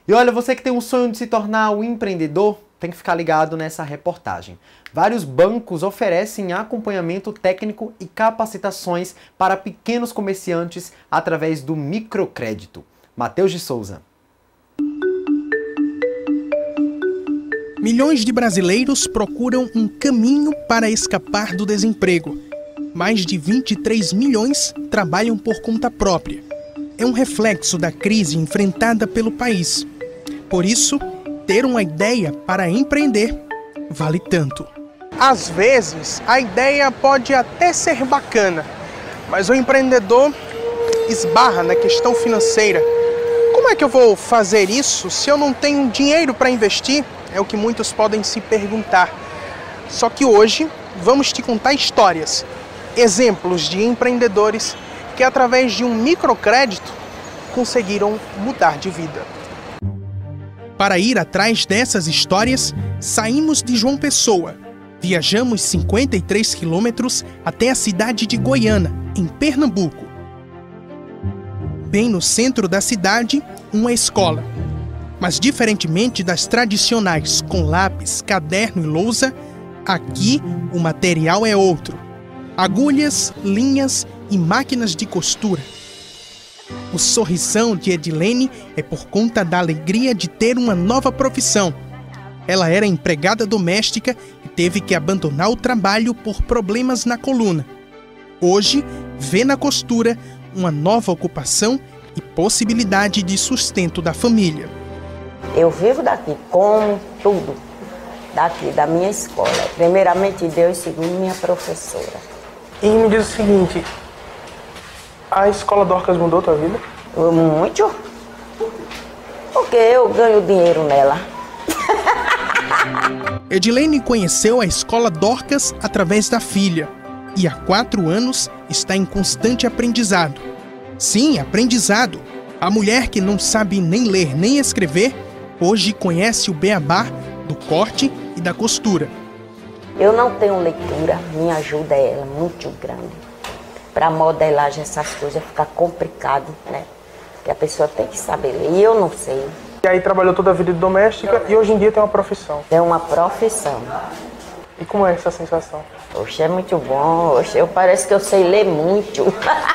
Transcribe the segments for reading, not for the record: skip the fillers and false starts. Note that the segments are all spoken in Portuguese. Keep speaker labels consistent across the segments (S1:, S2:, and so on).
S1: E olha, você que tem um sonho de se tornar um empreendedor, tem que ficar ligado nessa reportagem. Vários bancos oferecem acompanhamento técnico e capacitações para pequenos comerciantes através do microcrédito. Matheus de Souza.
S2: Milhões de brasileiros procuram um caminho para escapar do desemprego. Mais de 23 milhões trabalham por conta própria. É um reflexo da crise enfrentada pelo país. Por isso, ter uma ideia para empreender vale tanto. Às vezes, a ideia pode até ser bacana, mas o empreendedor esbarra na questão financeira. Como é que eu vou fazer isso se eu não tenho dinheiro para investir? É o que muitos podem se perguntar. Só que hoje vamos te contar histórias, exemplos de empreendedores que através de um microcrédito conseguiram mudar de vida. Para ir atrás dessas histórias, saímos de João Pessoa. Viajamos 53 quilômetros até a cidade de Goiânia, em Pernambuco. Bem no centro da cidade, uma escola. Mas diferentemente das tradicionais com lápis, caderno e lousa, aqui o material é outro. Agulhas, linhas e máquinas de costura. O sorrisão de Edilene é por conta da alegria de ter uma nova profissão. Ela era empregada doméstica e teve que abandonar o trabalho por problemas na coluna. Hoje, vê na costura uma nova ocupação e possibilidade de sustento da família.
S3: Eu vivo daqui, como tudo daqui, da minha escola. Primeiramente Deus, segundo minha professora.
S4: E me diz o seguinte, a escola Dorcas mudou tua vida?
S3: Muito. Porque eu ganho dinheiro nela.
S2: Edilene conheceu a escola Dorcas através da filha e há 4 anos está em constante aprendizado. Sim, aprendizado. A mulher que não sabe nem ler nem escrever, hoje conhece o beabá do corte e da costura.
S3: Eu não tenho leitura, minha ajuda é ela muito grande. Para modelagem essas coisas fica complicado, né? Porque a pessoa tem que saber ler, e eu não sei.
S4: E aí trabalhou toda a vida de doméstica e hoje em dia tem uma profissão.
S3: É uma profissão.
S4: E como é essa sensação?
S3: Oxe, é muito bom, oxe, parece que eu sei ler muito.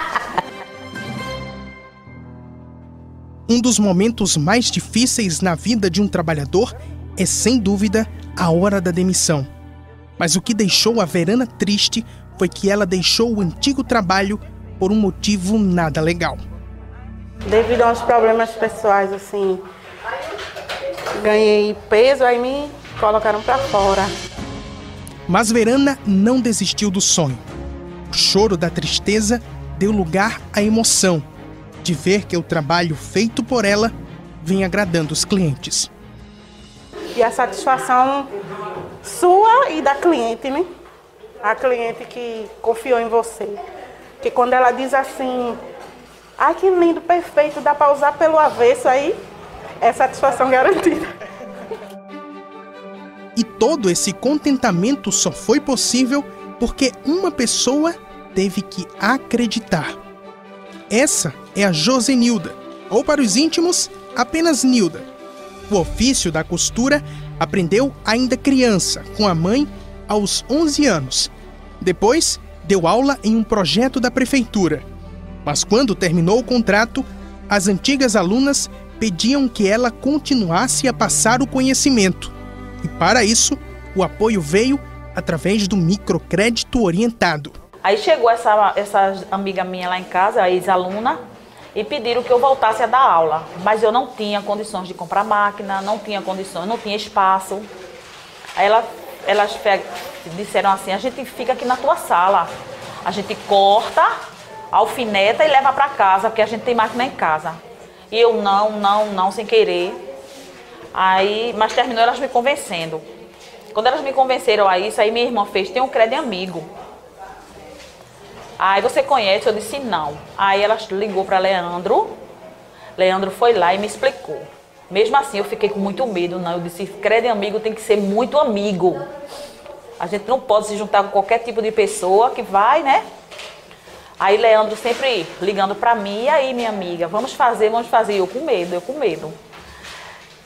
S2: Um dos momentos mais difíceis na vida de um trabalhador é, sem dúvida, a hora da demissão. Mas o que deixou a Verana triste foi que ela deixou o antigo trabalho por um motivo nada legal.
S5: Devido a uns problemas pessoais, assim, ganhei peso, aí me colocaram para fora.
S2: Mas Verana não desistiu do sonho. O choro da tristeza deu lugar à emoção de ver que o trabalho feito por ela vem agradando os clientes.
S5: E a satisfação sua e da cliente, né? A cliente que confiou em você. Porque quando ela diz assim, ai que lindo, perfeito, dá para usar pelo avesso, aí é satisfação garantida.
S2: E todo esse contentamento só foi possível porque uma pessoa teve que acreditar. Essa é a Josenilda, ou para os íntimos, apenas Nilda. O ofício da costura aprendeu ainda criança, com a mãe, aos 11 anos. Depois, deu aula em um projeto da prefeitura. Mas quando terminou o contrato, as antigas alunas pediam que ela continuasse a passar o conhecimento. E para isso, o apoio veio através do microcrédito orientado.
S6: Aí chegou essa amiga minha lá em casa, a ex-aluna, e pediram que eu voltasse a dar aula. Mas eu não tinha condições de comprar máquina, não tinha condições, não tinha espaço. Aí elas disseram assim, a gente fica aqui na tua sala. A gente corta, alfineta e leva para casa, porque a gente tem máquina em casa. E eu não, sem querer. Aí, mas terminou elas me convencendo. Quando elas me convenceram a isso, aí minha irmã fez, tem um crédito amigo. Aí você conhece? Eu disse não. Aí ela ligou para Leandro. Leandro foi lá e me explicou. Mesmo assim eu fiquei com muito medo, não. Eu disse, crédito amigo tem que ser muito amigo. A gente não pode se juntar com qualquer tipo de pessoa que vai, né? Aí Leandro sempre ligando para mim, e aí minha amiga, vamos fazer. Eu com medo.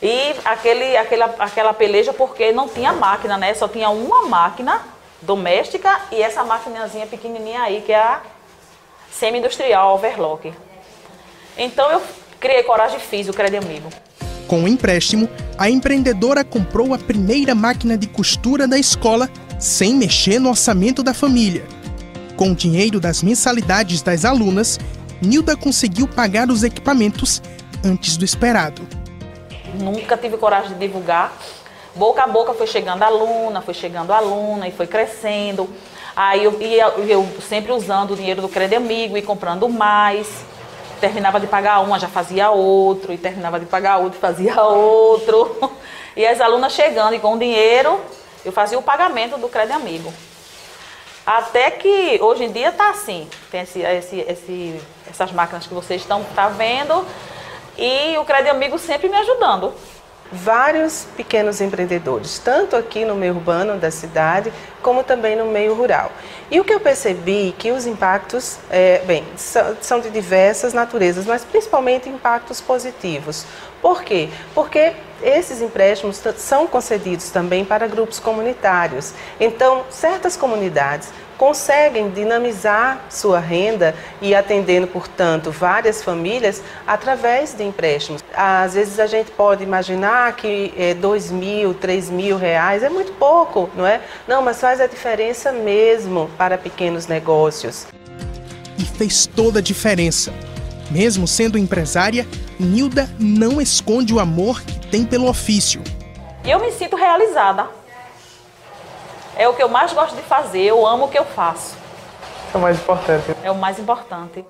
S6: E aquela peleja porque não tinha máquina, né? Só tinha uma máquina doméstica e essa maquinazinha pequenininha aí, que é a semi-industrial overlock. Então eu criei coragem e fiz o Crédito Amigo.
S2: Com o empréstimo, a empreendedora comprou a primeira máquina de costura da escola sem mexer no orçamento da família. Com o dinheiro das mensalidades das alunas, Nilda conseguiu pagar os equipamentos antes do esperado.
S6: Nunca tive coragem de divulgar. Boca a boca foi chegando aluna e foi crescendo. Aí eu sempre usando o dinheiro do Crédito Amigo e comprando mais. Terminava de pagar uma, já fazia outro, e terminava de pagar outro, fazia outro. E as alunas chegando e com o dinheiro, eu fazia o pagamento do Crédito Amigo. Até que hoje em dia está assim, tem essas máquinas que vocês estão vendo, e o Crédito Amigo sempre me ajudando.
S7: Vários pequenos empreendedores, tanto aqui no meio urbano da cidade, como também no meio rural. E o que eu percebi que os impactos, são de diversas naturezas, mas principalmente impactos positivos. Por quê? Porque esses empréstimos são concedidos também para grupos comunitários. Então, certas comunidades conseguem dinamizar sua renda e atendendo, portanto, várias famílias através de empréstimos. Às vezes a gente pode imaginar que R$2.000, R$3.000 é muito pouco, não é? Não, mas faz a diferença mesmo para pequenos negócios.
S2: E fez toda a diferença. Mesmo sendo empresária, Nilda não esconde o amor que tem pelo ofício.
S6: E eu me sinto realizada. É o que eu mais gosto de fazer, eu amo o que eu faço.
S4: É o mais importante.
S6: É o mais importante.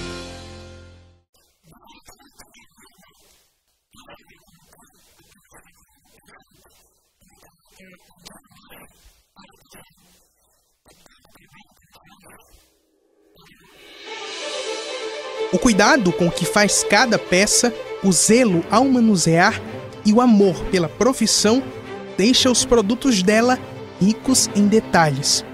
S2: O cuidado com o que faz cada peça, o zelo ao manusear e o amor pela profissão deixa os produtos dela ricos em detalhes.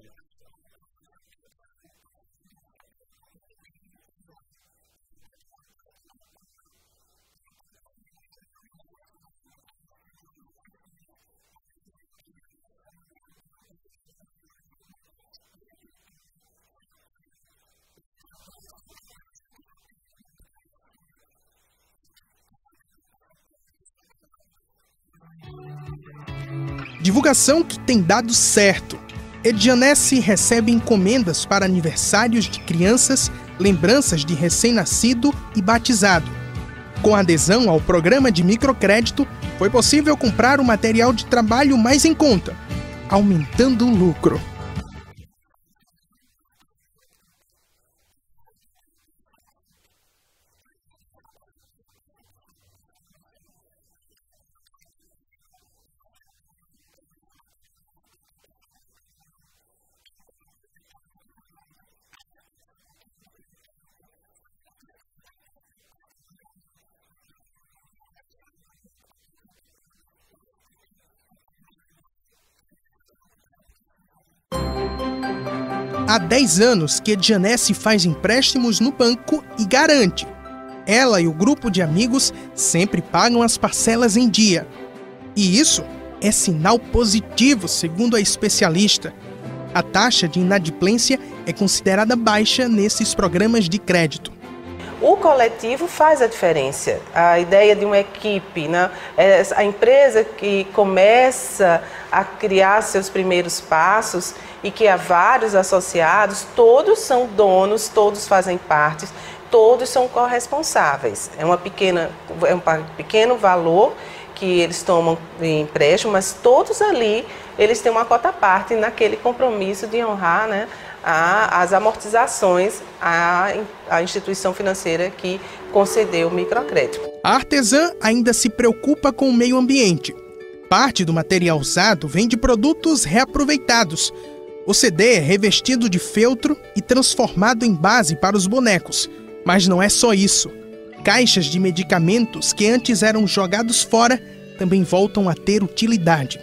S2: Divulgação que tem dado certo. Edjanesse recebe encomendas para aniversários de crianças, lembranças de recém-nascido e batizado. Com adesão ao programa de microcrédito, foi possível comprar o material de trabalho mais em conta, aumentando o lucro. Há 10 anos que Edjanesse faz empréstimos no banco e garante. Ela e o grupo de amigos sempre pagam as parcelas em dia. E isso é sinal positivo, segundo a especialista. A taxa de inadimplência é considerada baixa nesses programas de crédito.
S7: O coletivo faz a diferença. A ideia de uma equipe, né? A empresa que começa a criar seus primeiros passos e que há vários associados, todos são donos, todos fazem parte, todos são corresponsáveis. É um pequeno valor que eles tomam em empréstimo, mas todos ali eles têm uma cota à parte naquele compromisso de honrar, né, as amortizações à instituição financeira que concedeu o microcrédito.
S2: A artesã ainda se preocupa com o meio ambiente. Parte do material usado vem de produtos reaproveitados. O CD é revestido de feltro e transformado em base para os bonecos. Mas não é só isso. Caixas de medicamentos que antes eram jogados fora também voltam a ter utilidade.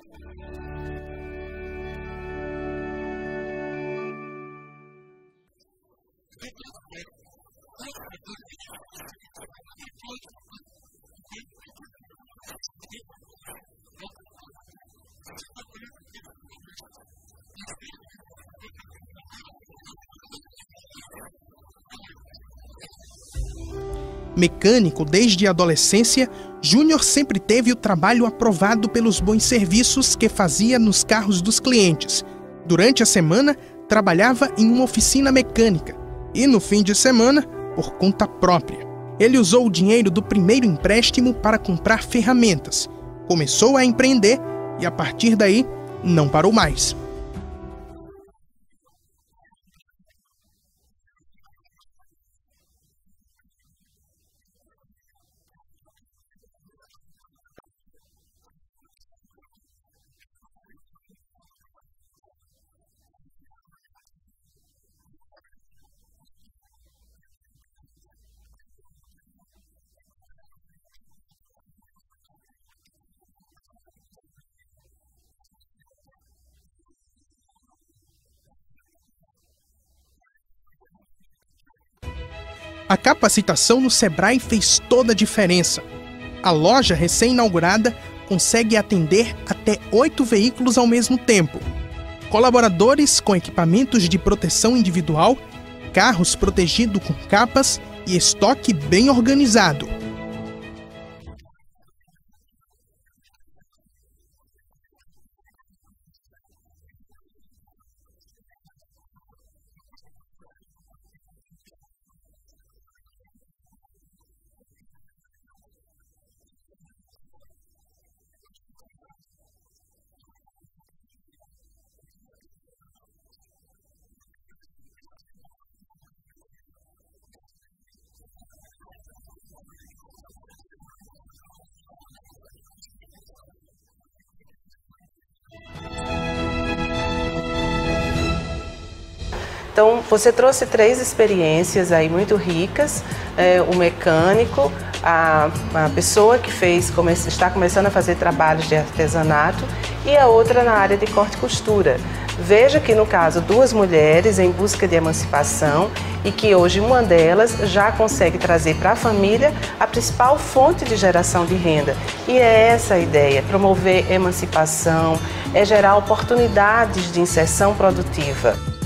S2: Mecânico desde a adolescência, Júnior sempre teve o trabalho aprovado pelos bons serviços que fazia nos carros dos clientes. Durante a semana, trabalhava em uma oficina mecânica e, no fim de semana, por conta própria. Ele usou o dinheiro do primeiro empréstimo para comprar ferramentas. Começou a empreender e, a partir daí, não parou mais. A capacitação no Sebrae fez toda a diferença. A loja recém-inaugurada consegue atender até 8 veículos ao mesmo tempo. Colaboradores com equipamentos de proteção individual, carros protegidos com capas e estoque bem organizado.
S7: Então, você trouxe 3 experiências aí muito ricas, o mecânico, a pessoa que está começando a fazer trabalhos de artesanato e a outra na área de corte e costura. Veja que, no caso, 2 mulheres em busca de emancipação e que hoje uma delas já consegue trazer para a família a principal fonte de geração de renda. E é essa a ideia, promover emancipação, é gerar oportunidades de inserção produtiva.